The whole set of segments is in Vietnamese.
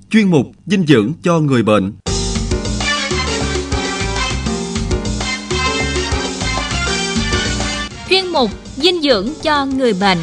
Chuyên mục dinh dưỡng cho người bệnh. Chuyên mục dinh dưỡng cho người bệnh.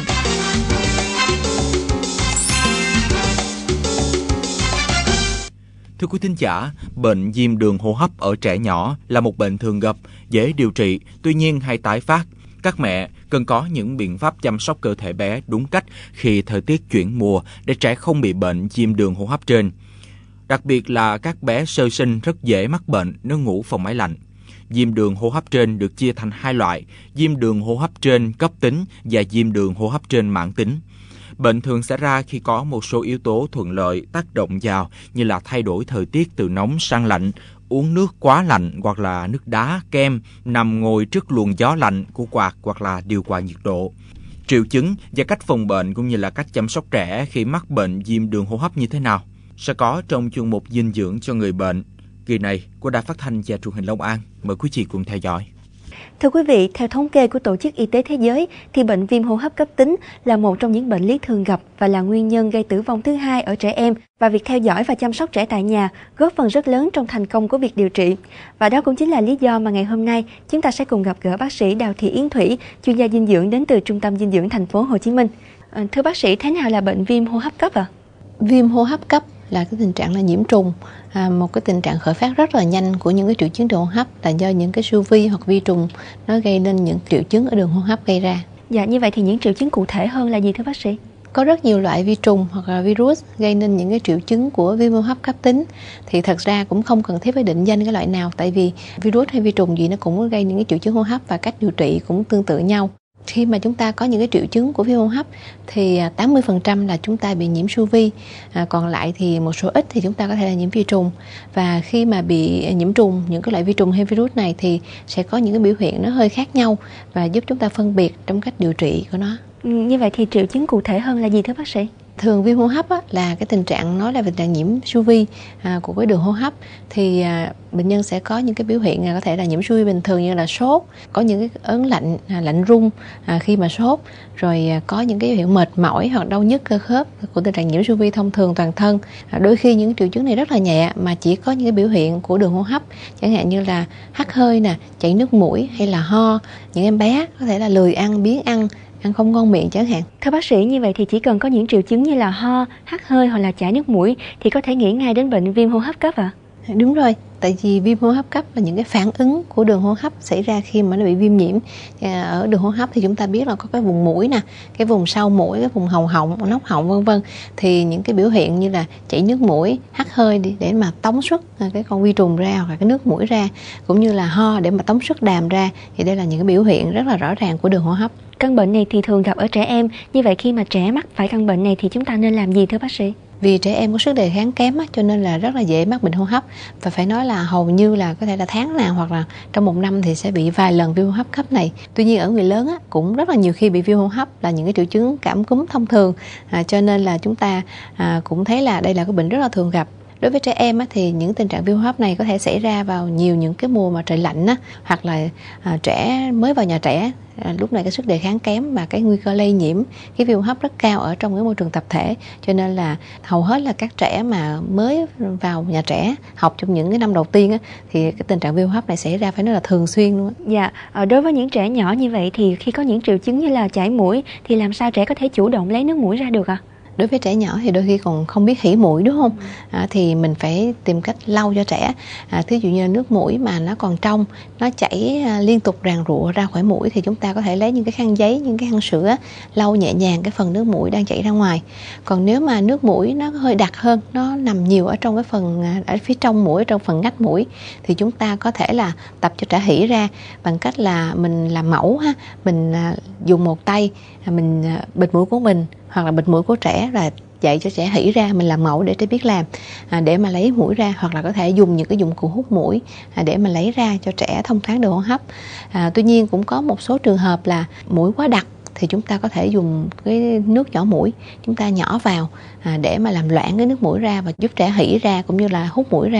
Thưa quý thính giả, bệnh viêm đường hô hấp ở trẻ nhỏ là một bệnh thường gặp, dễ điều trị, tuy nhiên hay tái phát. Các mẹ cần có những biện pháp chăm sóc cơ thể bé đúng cách khi thời tiết chuyển mùa để trẻ không bị bệnh viêm đường hô hấp trên. Đặc biệt là các bé sơ sinh rất dễ mắc bệnh nếu ngủ phòng máy lạnh. Viêm đường hô hấp trên được chia thành hai loại, viêm đường hô hấp trên cấp tính và viêm đường hô hấp trên mãn tính. Bệnh thường xảy ra khi có một số yếu tố thuận lợi tác động vào như là thay đổi thời tiết từ nóng sang lạnh, uống nước quá lạnh hoặc là nước đá, kem, nằm ngồi trước luồng gió lạnh của quạt hoặc là điều hòa nhiệt độ. Triệu chứng và cách phòng bệnh cũng như là cách chăm sóc trẻ khi mắc bệnh viêm đường hô hấp như thế nào sẽ có trong chuyên mục dinh dưỡng cho người bệnh kỳ này của Đài Phát thanh và Truyền hình Long An. Mời quý vị cùng theo dõi. Thưa quý vị, theo thống kê của Tổ chức Y tế Thế giới, thì bệnh viêm hô hấp cấp tính là một trong những bệnh lý thường gặp và là nguyên nhân gây tử vong thứ hai ở trẻ em, và việc theo dõi và chăm sóc trẻ tại nhà góp phần rất lớn trong thành công của việc điều trị. Và đó cũng chính là lý do mà ngày hôm nay chúng ta sẽ cùng gặp gỡ bác sĩ Đào Thị Yến Thủy, chuyên gia dinh dưỡng đến từ Trung tâm Dinh dưỡng Thành phố Hồ Chí Minh. Thưa bác sĩ, thế nào là bệnh viêm hô hấp cấp ạ? Viêm hô hấp cấp là cái tình trạng là nhiễm trùng, một cái tình trạng khởi phát rất là nhanh của những cái triệu chứng đường hô hấp là do những cái siêu vi hoặc vi trùng nó gây nên những triệu chứng ở đường hô hấp gây ra. Dạ, như vậy thì những triệu chứng cụ thể hơn là gì thưa bác sĩ? Có rất nhiều loại vi trùng hoặc là virus gây nên những cái triệu chứng của viêm hô hấp cấp tính. Thì thật ra cũng không cần thiết phải định danh cái loại nào, tại vì virus hay vi trùng gì nó cũng gây những cái triệu chứng hô hấp và cách điều trị cũng tương tự nhau. Khi mà chúng ta có những cái triệu chứng của viêm hô hấp thì 80% là chúng ta bị nhiễm siêu vi, còn lại thì một số ít thì chúng ta có thể là nhiễm vi trùng. Và khi mà bị nhiễm trùng, những cái loại vi trùng hay virus này thì sẽ có những cái biểu hiện nó hơi khác nhau và giúp chúng ta phân biệt trong cách điều trị của nó. Như vậy thì triệu chứng cụ thể hơn là gì thưa bác sĩ? Thường viêm hô hấp là cái tình trạng nói là tình trạng nhiễm siêu vi của cái đường hô hấp, thì bệnh nhân sẽ có những cái biểu hiện có thể là nhiễm siêu vi bình thường như là sốt, có những cái ớn lạnh, lạnh run khi mà sốt, rồi có những cái biểu hiện mệt mỏi hoặc đau nhức cơ khớp của tình trạng nhiễm siêu vi thông thường toàn thân. Đôi khi những triệu chứng này rất là nhẹ mà chỉ có những cái biểu hiện của đường hô hấp, chẳng hạn như là hắt hơi nè, chảy nước mũi hay là ho. Những em bé có thể là lười ăn, biếng ăn không ngon miệng chẳng hạn. Thưa bác sĩ, như vậy thì chỉ cần có những triệu chứng như là ho, hắt hơi hoặc là chảy nước mũi thì có thể nghĩ ngay đến bệnh viêm hô hấp cấp ạ? Đúng rồi, tại vì viêm hô hấp cấp là những cái phản ứng của đường hô hấp xảy ra khi mà nó bị viêm nhiễm. Ở đường hô hấp thì chúng ta biết là có cái vùng mũi nè, cái vùng sau mũi, cái vùng hầu họng, nóc họng vân vân. Thì những cái biểu hiện như là chảy nước mũi, hắt hơi để mà tống xuất cái con vi trùng ra hoặc là cái nước mũi ra, cũng như là ho để mà tống xuất đàm ra, thì đây là những cái biểu hiện rất là rõ ràng của đường hô hấp. Căn bệnh này thì thường gặp ở trẻ em, như vậy khi mà trẻ mắc phải căn bệnh này thì chúng ta nên làm gì thưa bác sĩ? Vì trẻ em có sức đề kháng kém cho nên là rất là dễ mắc bệnh hô hấp, và phải nói là hầu như là có thể là tháng nào hoặc là trong một năm thì sẽ bị vài lần viêm hô hấp cấp này. Tuy nhiên ở người lớn cũng rất là nhiều khi bị viêm hô hấp là những cái triệu chứng cảm cúm thông thường, cho nên là chúng ta cũng thấy là đây là cái bệnh rất là thường gặp. Đối với trẻ em thì những tình trạng viêm hô hấp này có thể xảy ra vào nhiều những cái mùa mà trời lạnh hoặc là trẻ mới vào nhà trẻ, lúc này cái sức đề kháng kém và cái nguy cơ lây nhiễm cái viêm hô hấp rất cao ở trong cái môi trường tập thể, cho nên là hầu hết là các trẻ mà mới vào nhà trẻ học trong những cái năm đầu tiên thì cái tình trạng viêm hô hấp này xảy ra phải nói là thường xuyên luôn. Dạ, đối với những trẻ nhỏ như vậy thì khi có những triệu chứng như là chảy mũi thì làm sao trẻ có thể chủ động lấy nước mũi ra được ạ? Đối với trẻ nhỏ thì đôi khi còn không biết hỉ mũi đúng không? Thì mình phải tìm cách lau cho trẻ. Thí dụ như nước mũi mà nó còn trong, nó chảy liên tục ràn rụa ra khỏi mũi thì chúng ta có thể lấy những cái khăn giấy, những cái khăn sữa lau nhẹ nhàng cái phần nước mũi đang chảy ra ngoài. Còn nếu mà nước mũi nó hơi đặc hơn, nó nằm nhiều ở trong cái phần ở phía trong mũi, trong phần ngách mũi, thì chúng ta có thể là tập cho trẻ hỉ ra bằng cách là mình làm mẫu mình dùng một tay mình bịt mũi của mình hoặc là bịt mũi của trẻ, là dạy cho trẻ hỉ ra, mình làm mẫu để trẻ biết làm để mà lấy mũi ra, hoặc là có thể dùng những cái dụng cụ hút mũi để mà lấy ra cho trẻ thông thoáng đường hô hấp. Tuy nhiên cũng có một số trường hợp là mũi quá đặc thì chúng ta có thể dùng cái nước nhỏ mũi, chúng ta nhỏ vào để mà làm loãng cái nước mũi ra và giúp trẻ hỉ ra cũng như là hút mũi ra.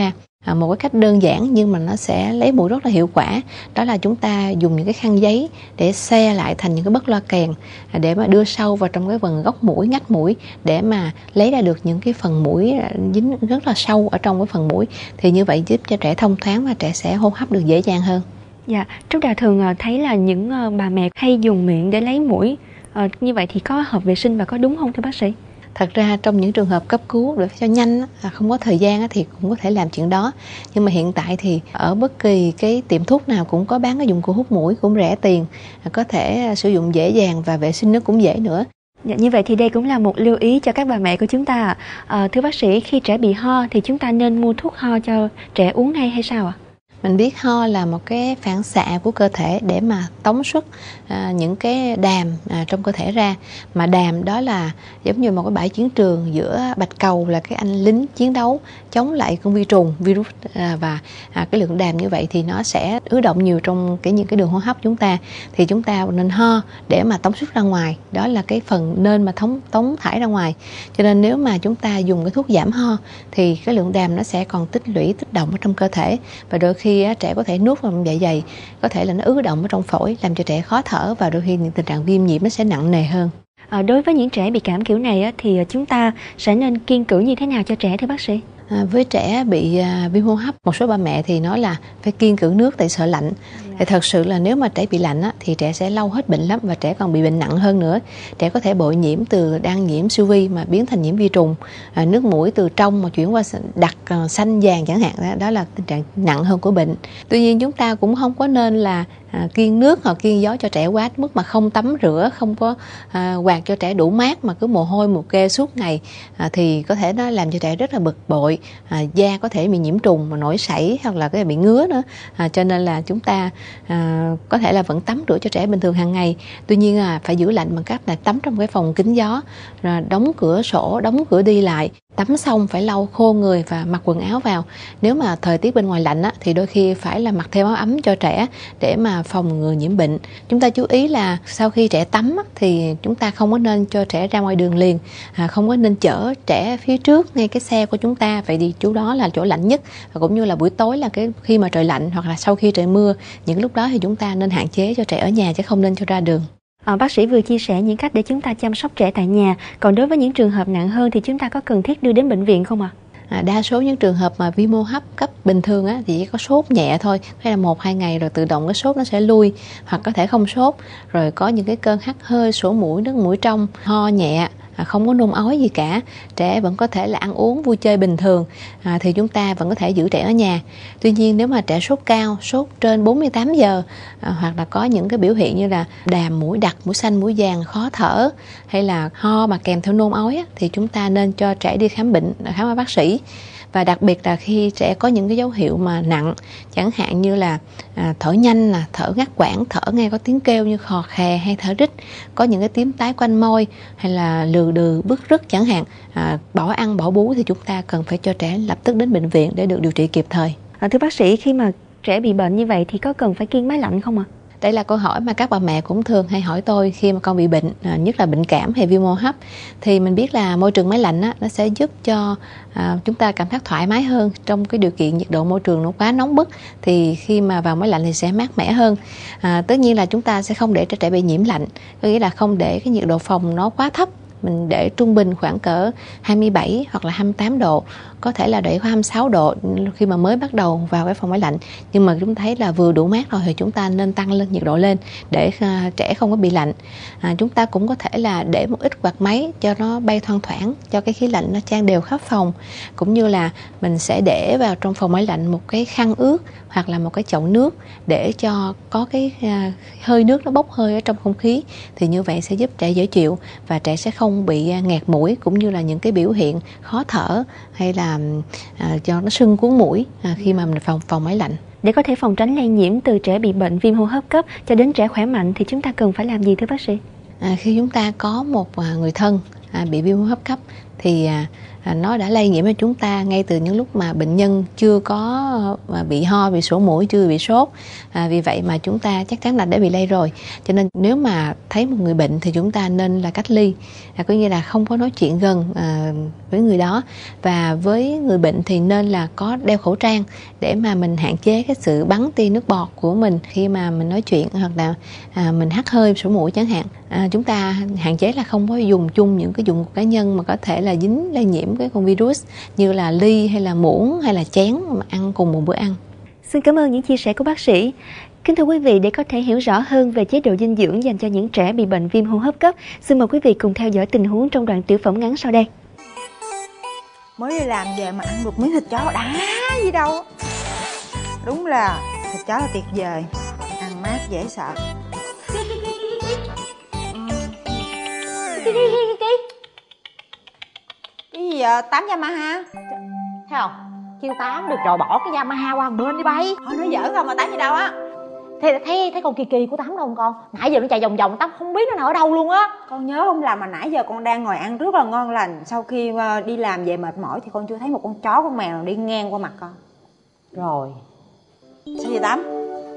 Một cái cách đơn giản nhưng mà nó sẽ lấy mũi rất là hiệu quả, đó là chúng ta dùng những cái khăn giấy để xe lại thành những cái bất loa kèn, để mà đưa sâu vào trong cái phần gốc mũi, ngách mũi, để mà lấy ra được những cái phần mũi dính rất là sâu ở trong cái phần mũi. Thì như vậy giúp cho trẻ thông thoáng và trẻ sẽ hô hấp được dễ dàng hơn. Dạ, Trúc Đào thường thấy là những bà mẹ hay dùng miệng để lấy mũi. Như vậy thì có hợp vệ sinh và có đúng không thưa bác sĩ? Thật ra trong những trường hợp cấp cứu để cho nhanh không có thời gian thì cũng có thể làm chuyện đó. Nhưng mà hiện tại thì ở bất kỳ cái tiệm thuốc nào cũng có bán cái dụng cụ hút mũi, cũng rẻ tiền, có thể sử dụng dễ dàng và vệ sinh nó cũng dễ nữa. Dạ, như vậy thì đây cũng là một lưu ý cho các bà mẹ của chúng ta. Thưa bác sĩ, khi trẻ bị ho thì chúng ta nên mua thuốc ho cho trẻ uống ngay hay sao ạ? Mình biết ho là một cái phản xạ của cơ thể để mà tống xuất những cái đàm trong cơ thể ra. Mà đàm đó là giống như một cái bãi chiến trường, giữa bạch cầu là cái anh lính chiến đấu chống lại con vi trùng, virus, và cái lượng đàm như vậy thì nó sẽ ứ động nhiều trong những cái đường hô hấp chúng ta. Thì chúng ta nên ho để mà tống xuất ra ngoài, đó là cái phần nên mà tống thải ra ngoài. Cho nên nếu mà chúng ta dùng cái thuốc giảm ho thì cái lượng đàm nó sẽ còn tích lũy, tích động ở trong cơ thể, và đôi khi trẻ có thể nuốt vào dạ dày, có thể là nó ứ động ở trong phổi, làm cho trẻ khó thở, và đôi khi những tình trạng viêm nhiễm nó sẽ nặng nề hơn. Đối với những trẻ bị cảm kiểu này thì chúng ta sẽ nên kiêng cữ như thế nào cho trẻ thưa bác sĩ? Với trẻ bị viêm hô hấp, một số bà mẹ thì nói là phải kiêng cữ nước tại sợ lạnh. Thì thật sự là nếu mà trẻ bị lạnh thì trẻ sẽ lâu hết bệnh lắm, và trẻ còn bị bệnh nặng hơn nữa. Trẻ có thể bội nhiễm từ đang nhiễm siêu vi mà biến thành nhiễm vi trùng, nước mũi từ trong mà chuyển qua đặc xanh vàng chẳng hạn, đó là tình trạng nặng hơn của bệnh. Tuy nhiên chúng ta cũng không có nên là kiêng nước hoặc kiêng gió cho trẻ quá mức mà không tắm rửa, không có quạt cho trẻ đủ mát mà cứ mồ hôi mồ kê suốt ngày, thì có thể nó làm cho trẻ rất là bực bội, da có thể bị nhiễm trùng mà nổi sảy hoặc là có thể bị ngứa nữa. Cho nên là chúng ta có thể là vẫn tắm rửa cho trẻ bình thường hàng ngày. Tuy nhiên phải giữ lạnh bằng cách là tắm trong cái phòng kín gió, rồi đóng cửa sổ, đóng cửa đi lại. Tắm xong phải lau khô người và mặc quần áo vào. Nếu mà thời tiết bên ngoài lạnh thì đôi khi phải là mặc thêm áo ấm cho trẻ để mà phòng ngừa nhiễm bệnh. Chúng ta chú ý là sau khi trẻ tắm thì chúng ta không có nên cho trẻ ra ngoài đường liền, không có nên chở trẻ phía trước ngay cái xe của chúng ta. Vậy thì chỗ đó là chỗ lạnh nhất, và cũng như là buổi tối là khi mà trời lạnh hoặc là sau khi trời mưa, những lúc đó thì chúng ta nên hạn chế cho trẻ ở nhà chứ không nên cho ra đường. Bác sĩ vừa chia sẻ những cách để chúng ta chăm sóc trẻ tại nhà. Còn đối với những trường hợp nặng hơn thì chúng ta có cần thiết đưa đến bệnh viện không ạ? Đa số những trường hợp mà viêm hô hấp cấp bình thường thì chỉ có sốt nhẹ thôi, hay là 1-2 ngày rồi tự động cái sốt nó sẽ lui, hoặc có thể không sốt, rồi có những cái cơn hắt hơi, sổ mũi, nước mũi trong, ho nhẹ, không có nôn ói gì cả, trẻ vẫn có thể là ăn uống vui chơi bình thường, thì chúng ta vẫn có thể giữ trẻ ở nhà. Tuy nhiên nếu mà trẻ sốt cao, sốt trên 48 giờ, hoặc là có những cái biểu hiện như là đàm mũi đặc, mũi xanh, mũi vàng, khó thở, hay là ho mà kèm theo nôn ói thì chúng ta nên cho trẻ đi khám bệnh, khám ở bác sĩ. Và đặc biệt là khi trẻ có những cái dấu hiệu mà nặng, chẳng hạn như là thở nhanh, thở ngắt quãng, thở nghe có tiếng kêu như khò khè hay thở rít, có những cái tím tái quanh môi, hay là lừ đừ, bứt rứt chẳng hạn, bỏ ăn bỏ bú, thì chúng ta cần phải cho trẻ lập tức đến bệnh viện để được điều trị kịp thời. Thưa bác sĩ, khi mà trẻ bị bệnh như vậy thì có cần phải kiêng máy lạnh không ạ? Đây là câu hỏi mà các bà mẹ cũng thường hay hỏi tôi khi mà con bị bệnh, nhất là bệnh cảm hay viêm hô hấp. Thì mình biết là môi trường máy lạnh nó sẽ giúp cho chúng ta cảm giác thoải mái hơn trong cái điều kiện nhiệt độ môi trường nó quá nóng bức, thì khi mà vào máy lạnh thì sẽ mát mẻ hơn. Tất nhiên là chúng ta sẽ không để cho trẻ bị nhiễm lạnh, có nghĩa là không để cái nhiệt độ phòng nó quá thấp. Mình để trung bình khoảng cỡ 27 hoặc là 28 độ, có thể là để có 26 độ khi mà mới bắt đầu vào cái phòng máy lạnh. Nhưng mà chúng thấy là vừa đủ mát rồi thì chúng ta nên tăng lên nhiệt độ lên để trẻ không có bị lạnh. Chúng ta cũng có thể là để một ít quạt máy cho nó bay thoang thoảng, cho cái khí lạnh nó chan đều khắp phòng. Cũng như là mình sẽ để vào trong phòng máy lạnh một cái khăn ướt hoặc là một cái chậu nước để cho có cái hơi nước nó bốc hơi ở trong không khí. Thì như vậy sẽ giúp trẻ dễ chịu và trẻ sẽ không bị nghẹt mũi, cũng như là những cái biểu hiện khó thở hay là cho nó sưng cuốn mũi khi mà mình phòng máy lạnh. Để có thể phòng tránh lây nhiễm từ trẻ bị bệnh viêm hô hấp cấp cho đến trẻ khỏe mạnh thì chúng ta cần phải làm gì thưa bác sĩ? Khi chúng ta có một người thân bị viêm hô hấp cấp thì nó đã lây nhiễm cho chúng ta ngay từ những lúc mà bệnh nhân chưa có bị ho, bị sổ mũi, chưa bị sốt. Vì vậy mà chúng ta chắc chắn là đã bị lây rồi. Cho nên nếu mà thấy một người bệnh thì chúng ta nên là cách ly, có nghĩa là không có nói chuyện gần với người đó. Và với người bệnh thì nên là có đeo khẩu trang để mà mình hạn chế cái sự bắn tia nước bọt của mình khi mà mình nói chuyện, hoặc là mình hắt hơi sổ mũi chẳng hạn. Chúng ta hạn chế là không có dùng chung những cái dụng cụ cá nhân mà có thể là dính lây nhiễm cái con virus, như là ly hay là muỗng hay là chén mà ăn cùng một bữa ăn. Xin cảm ơn những chia sẻ của bác sĩ. Kính thưa quý vị, để có thể hiểu rõ hơn về chế độ dinh dưỡng dành cho những trẻ bị bệnh viêm hô hấp cấp, xin mời quý vị cùng theo dõi tình huống trong đoạn tiểu phẩm ngắn sau đây. Mới đi làm về mà ăn được miếng thịt chó đã gì đâu. Đúng là thịt chó là tuyệt vời, ăn mát dễ sợ. Cái gì vậy? 8 Yamaha? Thấy không? Kêu 8 được rồi, bỏ cái Yamaha qua một bên đi bay. Thôi nói giỡn không mà 8 gì đâu á. Thấy con Kiki của 8 đâu không con? Nãy giờ nó chạy vòng vòng 8 không biết nó nằm ở đâu luôn á. Con nhớ không làm mà nãy giờ con đang ngồi ăn rất là ngon lành. Sau khi đi làm về mệt mỏi thì con chưa thấy một con chó con mèo nào đi ngang qua mặt con. Rồi. Sao vậy 8?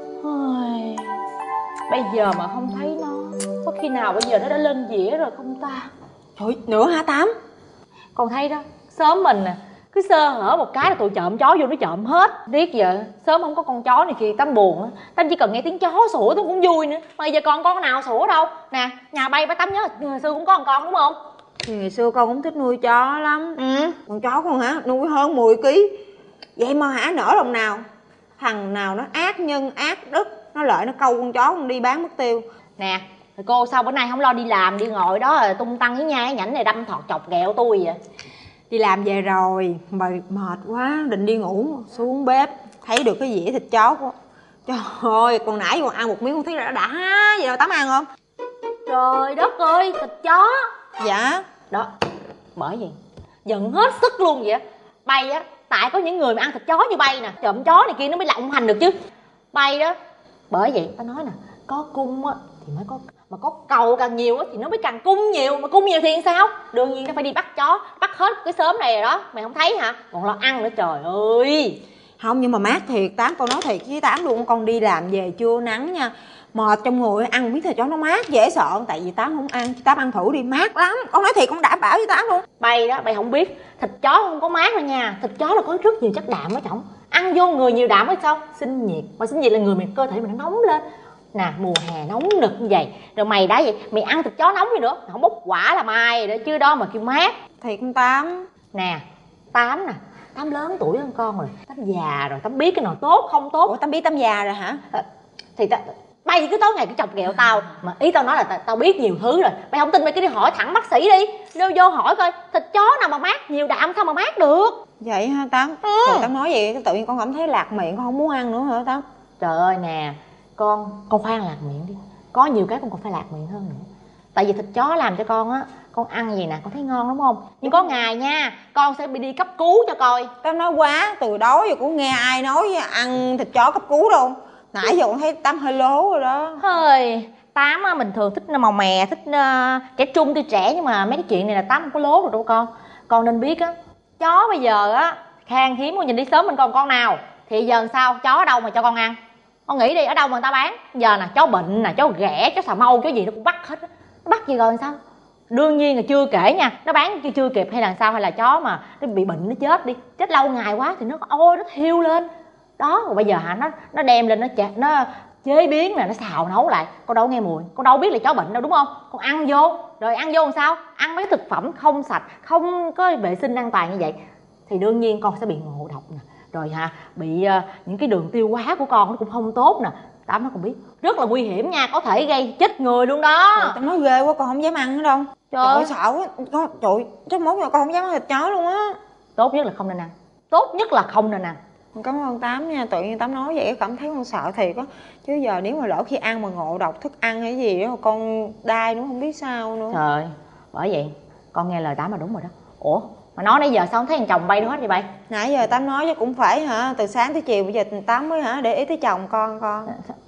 Bây giờ mà không thấy nó, có khi nào bây giờ nó đã lên dĩa rồi không ta? Trời, nữa hả 8? Con thấy đó, xóm mình nè, cứ sơ hở một cái là tụi trộm chó vô nó trộm hết. Riết giờ sớm không có con chó này kia Tám buồn á. Tám chỉ cần nghe tiếng chó sủa Tám cũng vui nữa. Mà giờ còn con nào sủa đâu. Nè, nhà bay ba Tám nhớ ngày xưa cũng có con đúng không? Thì ngày xưa con cũng thích nuôi chó lắm. Con chó con hả, nuôi hơn 10 kg. Vậy mà hả nở lòng nào. Thằng nào nó ác nhân ác đức, nó lợi nó câu con chó con đi bán mất tiêu. Nè, cô sao bữa nay không lo đi làm, đi ngồi đó tung tăng với nhai nhảnh này đâm thọt chọc ghẹo tôi vậy? Đi làm về rồi mà mệt quá định đi ngủ, xuống bếp thấy được cái dĩa thịt chó của. Trời ơi, còn nãy còn ăn một miếng con thấy đã vậy đâu. Tám ăn không? Trời đất ơi, thịt chó. Dạ. Đó, bởi vì giận hết sức luôn vậy. Bay á, tại có những người mà ăn thịt chó như bay nè, trộm chó này kia nó mới lộng hành được chứ. Bay đó, bởi vậy tao nói nè, có cung á thì mới có, mà có cầu càng nhiều á thì nó mới càng cung nhiều, mà cung nhiều thì sao? Đương nhiên nó phải đi bắt chó, bắt hết cái xóm này rồi đó, mày không thấy hả? Còn lo ăn nữa, trời ơi. Không, nhưng mà mát thiệt Tám, con nói thiệt với Tám luôn, con đi làm về trưa nắng nha, mệt trong người ăn một miếng thịt chó nó mát dễ sợ. Tại vì Tám không ăn, Tám ăn thử đi, mát lắm. Con nói thiệt, con đảm bảo với Tám luôn. Bay đó, bay không biết, thịt chó không có mát đâu nha. Thịt chó là có rất nhiều chất đạm ở trong, ăn vô người nhiều đạm hay sao? Sinh nhiệt, mà sinh nhiệt là người mình, cơ thể mình nó nóng lên. Nè, mùa hè nóng nực như vậy, rồi mày đã vậy, mày ăn thịt chó nóng gì nữa, không bốc quả là mai rồi đó chứ đó mà kêu mát. Thiệt con Tám. Nè, Tám nè, Tám lớn tuổi hơn con rồi, Tám già rồi, Tám biết cái nào tốt không tốt. Ủa Tám biết Tám già rồi hả? Bay thì cứ tối ngày cứ chọc ghẹo tao, mà ý tao nói là tao biết nhiều thứ rồi. Mày không tin mày cứ đi hỏi thẳng bác sĩ đi, đưa vô hỏi coi thịt chó nào mà mát, nhiều đạm sao mà mát được. Vậy hả Tám? Rồi Tám nói vậy tự nhiên con cảm thấy lạc miệng, con không muốn ăn nữa hả Tám? Trời ơi nè, con khoan lạc miệng đi, có nhiều cái con còn phải lạc miệng hơn nữa. Tại vì thịt chó làm cho con á, con ăn gì nè con thấy ngon đúng không, nhưng có ngày nha con sẽ bị đi cấp cứu cho coi. Tám nói quá, từ đó giờ cũng nghe ai nói ăn thịt chó cấp cứu đâu. Nãy giờ con thấy Tám hơi lố rồi đó. Hơi Tám á, mình thường thích màu mè, thích trẻ trung tươi trẻ, nhưng mà mấy cái chuyện này là Tám không có lố được đâu con. Con nên biết á, chó bây giờ á khan hiếm, con nhìn đi sớm mình còn con nào thì giờ sao, chó ở đâu mà cho con ăn? Con nghĩ đi, ở đâu mà người ta bán giờ nè, chó bệnh nè, chó ghẻ, chó xà mâu, chó gì nó cũng bắt hết á. Nó bắt gì rồi sao? Đương nhiên là chưa kể nha, nó bán chưa kịp hay là sao, hay là chó mà nó bị bệnh nó chết đi, chết lâu ngày quá thì nó ôi nó thiêu lên đó. Rồi bây giờ hả, nó đem lên nó chế biến nè, nó xào nấu lại, con đâu nghe mùi, con đâu biết là chó bệnh đâu đúng không? Con ăn vô rồi ăn vô làm sao, ăn mấy thực phẩm không sạch, không có vệ sinh an toàn như vậy thì đương nhiên con sẽ bị ngộ độc nè, rồi hả bị những cái đường tiêu hóa của con nó cũng không tốt nè. Tám nó còn biết rất là nguy hiểm nha, có thể gây chết người luôn đó. Tao nói ghê quá, con không dám ăn nữa đâu. Trời ơi sợ quá con, trời chắc mốt giờ con không dám ăn thịt chó luôn á. Tốt nhất là không nên ăn, tốt nhất là không nên ăn. Cảm ơn Tám nha, tự nhiên Tám nói vậy cảm thấy con sợ thiệt á. Chứ giờ nếu mà lỡ khi ăn mà ngộ độc thức ăn hay gì đó con đai nữa không biết sao nữa. Trời, bởi vậy con nghe lời Tám là đúng rồi đó. Ủa mà nói nãy giờ sao không thấy thằng chồng bay đâu hết vậy bay? Nãy giờ Tám nói chứ cũng phải hả, từ sáng tới chiều bây giờ Tám mới hả để ý tới chồng con.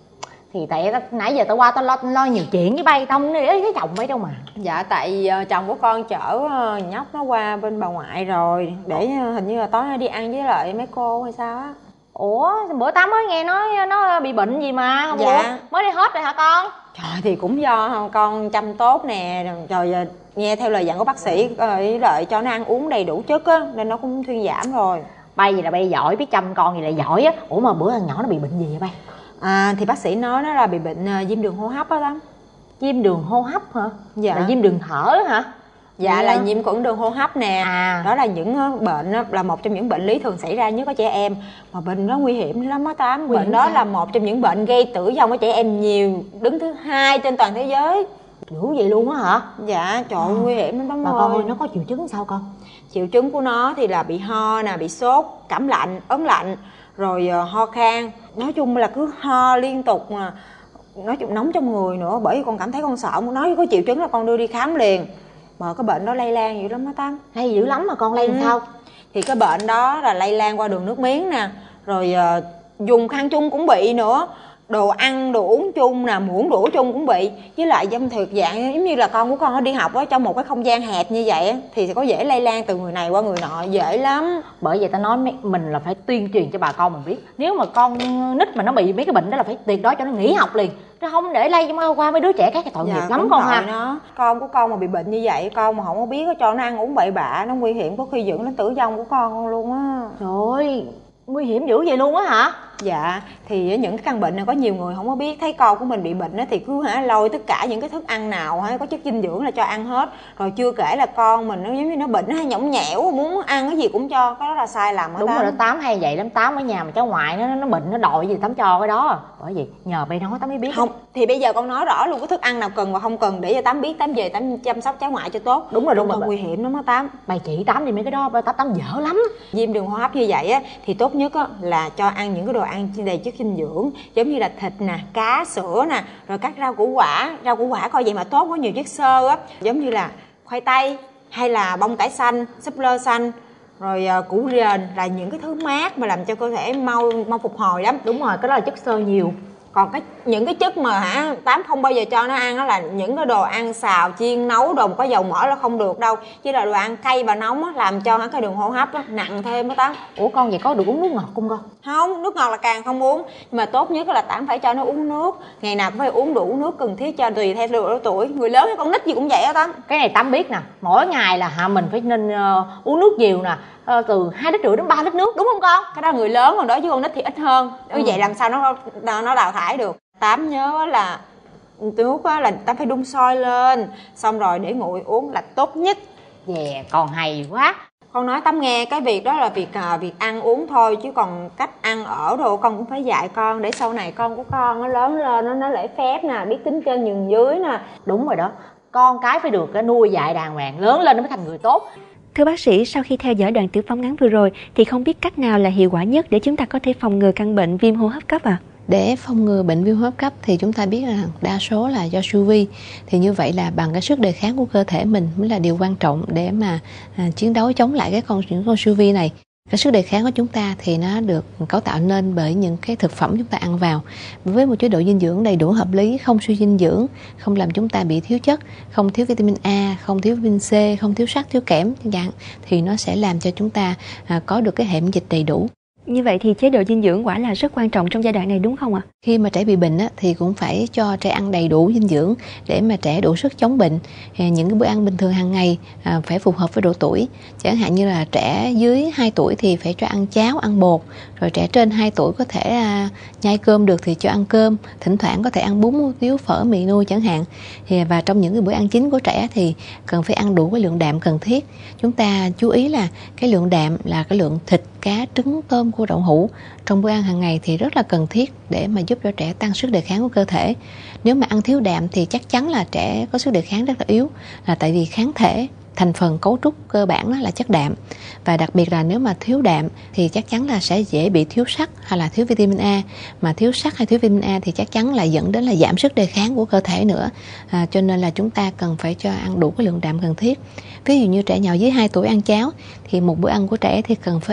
Thì tại nãy giờ tao qua tao lo nhiều chuyện với bay, tao không để ý thấy chồng bay đâu mà. Dạ tại chồng của con chở nhóc nó qua bên bà ngoại rồi, để hình như là tối nay đi ăn với lại mấy cô hay sao á. Ủa bữa Tám mới nghe nói nó bị bệnh gì mà không? Dạ. Mới đi hết rồi hả con? Trời thì cũng do con chăm tốt nè, rồi nghe theo lời dặn của bác sĩ với lại cho nó ăn uống đầy đủ chất á, nên nó cũng thuyên giảm rồi. Bay gì là bay giỏi, biết chăm con gì là giỏi á. Ủa mà bữa thằng nhỏ nó bị bệnh gì vậy bay? Thì bác sĩ nói nó là bị bệnh viêm đường hô hấp á Tám. Viêm đường hô hấp hả? Dạ. Là viêm đường thở hả? Dạ là nhiễm khuẩn đường hô hấp nè. Đó là những bệnh là một trong những bệnh lý thường xảy ra nhất ở trẻ em, mà bệnh đó nguy hiểm lắm á Tám. Bệnh đó là một trong những bệnh gây tử vong ở trẻ em nhiều, đứng thứ 2 trên toàn thế giới. Dữ vậy luôn á hả? Dạ trời ơi, nguy hiểm lắm Tám ơi. Con ơi, nó có triệu chứng sao con? Triệu chứng của nó thì là bị ho nè, bị sốt, cảm lạnh, ớn lạnh, rồi ho khan. Nói chung là cứ ho liên tục mà nói chung nóng trong người nữa. Bởi vì con cảm thấy con sợ, nói có triệu chứng là con đưa đi khám liền. Mà cái bệnh đó lây lan dữ lắm đó Tám. Lây dữ lắm mà con, lây làm sao? Thì cái bệnh đó là lây lan qua đường nước miếng nè, rồi dùng khăn chung cũng bị nữa, đồ ăn đồ uống chung nè, muỗng đũa chung cũng bị. Với lại dâm thực dạng giống như là con của con nó đi học ở trong một cái không gian hẹp như vậy thì có dễ lây lan từ người này qua người nọ, dễ lắm. Bởi vậy ta nói mình là phải tuyên truyền cho bà con mình biết, nếu mà con nít mà nó bị mấy cái bệnh đó là phải tuyệt đối cho nó nghỉ học liền, chứ không để lây qua mấy đứa trẻ khác thì tội nghiệp lắm con ha. Nó con của con mà bị bệnh như vậy, con mà không có biết cho nó ăn uống bậy bạ, nó nguy hiểm, có khi dẫn đến tử vong của con luôn á. Trời ơi, nguy hiểm dữ vậy luôn á hả? Dạ, thì những cái căn bệnh này có nhiều người không có biết, thấy con của mình bị bệnh thì cứ lôi tất cả những cái thức ăn nào có chất dinh dưỡng là cho ăn hết. Rồi chưa kể là con mình nó giống như nó bệnh, nó hay nhõng nhẽo, muốn ăn cái gì cũng cho, cái đó là sai lầm. Đúng rồi đó, Tám hay vậy lắm. Tám ở nhà mà cháu ngoại nó bệnh, nó đòi gì Tám cho cái đó. Bởi vậy nhờ bay nói Tám mới biết. Không, thì bây giờ con nói rõ luôn cái thức ăn nào cần và không cần để cho Tám biết, Tám về Tám chăm sóc cháu ngoại cho tốt. Đúng rồi, đúng rồi. Nguy hiểm lắm đó Tám. Bày chỉ Tám thì mấy cái đó Tám dở lắm. Viêm đường hô hấp như vậy thì tốt nhất là cho ăn những cái đồ ăn đầy chất dinh dưỡng, giống như là thịt nè, cá, sữa nè, rồi các rau củ quả coi vậy mà tốt, có nhiều chất xơ giống như là khoai tây hay là bông cải xanh, súp lơ xanh, rồi củ rền, là những cái thứ mát mà làm cho cơ thể mau phục hồi lắm. Đúng rồi, cái đó là chất xơ nhiều. Còn những cái chất mà Tám không bao giờ cho nó ăn đó là những cái đồ ăn xào chiên nấu đồ có dầu mỡ là không được đâu, chứ là đồ ăn cay và nóng làm cho cái đường hô hấp nặng thêm đó Tám. Ủa con vậy có được uống nước ngọt không con? Không, nước ngọt là càng không uống, nhưng mà tốt nhất là Tám phải cho nó uống nước, ngày nào cũng phải uống đủ nước cần thiết cho, tùy theo độ tuổi, người lớn hay con nít gì cũng vậy đó Tám. Cái này Tám biết nè, mỗi ngày là mình phải nên uống nước nhiều nè, từ 2,5 lít đến 3 lít nước, đúng không con? Cái đó người lớn, còn đối với con nít thì ít hơn. Vậy làm sao nó đào thải được. Tám nhớ là nước là Tám phải đun sôi lên, xong rồi để nguội uống là tốt nhất. Yeah, con hay quá. Con nói Tám nghe, cái việc đó là việc ăn uống thôi, chứ còn cách ăn ở đồ con cũng phải dạy con, để sau này con của con nó lớn lên nó lễ phép nè, biết tính trên nhường dưới nè. Đúng rồi đó, con cái phải được nuôi dạy đàng hoàng, lớn lên nó mới thành người tốt. Thưa bác sĩ, sau khi theo dõi đoạn tử vong ngắn vừa rồi thì không biết cách nào là hiệu quả nhất để chúng ta có thể phòng ngừa căn bệnh viêm hô hấp cấp ạ? Để phòng ngừa bệnh viêm hô hấp cấp thì chúng ta biết rằng đa số là do siêu vi. Thì như vậy là bằng cái sức đề kháng của cơ thể mình mới là điều quan trọng để mà chiến đấu chống lại những con siêu vi này. Cái sức đề kháng của chúng ta thì nó được cấu tạo nên bởi những cái thực phẩm chúng ta ăn vào với một chế độ dinh dưỡng đầy đủ hợp lý, không suy dinh dưỡng, không làm chúng ta bị thiếu chất, không thiếu vitamin A, không thiếu vitamin C, không thiếu sắt, thiếu kẽm chẳng hạn, thì nó sẽ làm cho chúng ta có được cái hệ miễn dịch đầy đủ. Như vậy thì chế độ dinh dưỡng quả là rất quan trọng trong giai đoạn này đúng không ạ? Khi mà trẻ bị bệnh thì cũng phải cho trẻ ăn đầy đủ dinh dưỡng để mà trẻ đủ sức chống bệnh. Những cái bữa ăn bình thường hàng ngày phải phù hợp với độ tuổi. Chẳng hạn như là trẻ dưới 2 tuổi thì phải cho ăn cháo, ăn bột. Rồi trẻ trên 2 tuổi có thể nhai cơm được thì cho ăn cơm. Thỉnh thoảng có thể ăn bún, hủ tiếu, phở, mì nuôi chẳng hạn. Và trong những cái bữa ăn chính của trẻ thì cần phải ăn đủ cái lượng đạm cần thiết. Chúng ta chú ý là cái lượng đạm là cái lượng thịt, cá, trứng, tôm, cua, đậu hũ trong bữa ăn hàng ngày thì rất là cần thiết để mà giúp cho trẻ tăng sức đề kháng của cơ thể. Nếu mà ăn thiếu đạm thì chắc chắn là trẻ có sức đề kháng rất là yếu, là tại vì kháng thể thành phần cấu trúc cơ bản đó là chất đạm, và đặc biệt là nếu mà thiếu đạm thì chắc chắn là sẽ dễ bị thiếu sắt hay là thiếu vitamin A, mà thiếu sắt hay thiếu vitamin A thì chắc chắn là dẫn đến là giảm sức đề kháng của cơ thể nữa. Cho nên là chúng ta cần phải cho ăn đủ cái lượng đạm cần thiết. Ví dụ như trẻ nhỏ dưới 2 tuổi ăn cháo thì một bữa ăn của trẻ thì cần phải ăn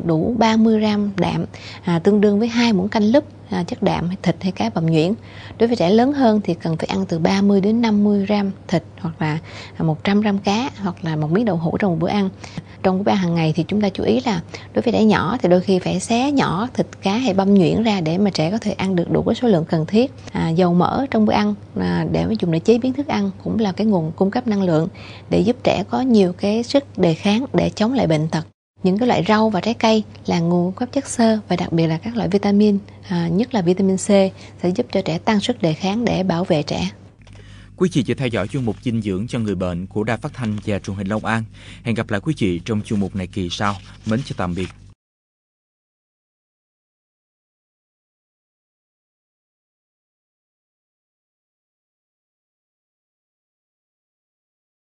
ăn đủ 30 gram đạm, tương đương với 2 muỗng canh lúp chất đạm, thịt hay cá bằm nhuyễn. Đối với trẻ lớn hơn thì cần phải ăn từ 30 đến 50 gram thịt, hoặc là 100 gram cá, hoặc là một miếng đậu hũ trong một bữa ăn. Trong bữa ăn hàng ngày thì chúng ta chú ý là đối với trẻ nhỏ thì đôi khi phải xé nhỏ thịt cá hay băm nhuyễn ra để mà trẻ có thể ăn được đủ cái số lượng cần thiết. Dầu mỡ trong bữa ăn để dùng để chế biến thức ăn cũng là cái nguồn cung cấp năng lượng để giúp trẻ có nhiều cái sức đề kháng để chống lại bệnh tật. Những cái loại rau và trái cây là nguồn cung cấp chất xơ và đặc biệt là các loại vitamin, nhất là vitamin C sẽ giúp cho trẻ tăng sức đề kháng để bảo vệ trẻ. Quý chị vừa theo dõi chuyên mục dinh dưỡng cho người bệnh của Đài Phát thanh và Truyền hình Long An. Hẹn gặp lại quý chị trong chuyên mục này kỳ sau. Mến chào tạm biệt.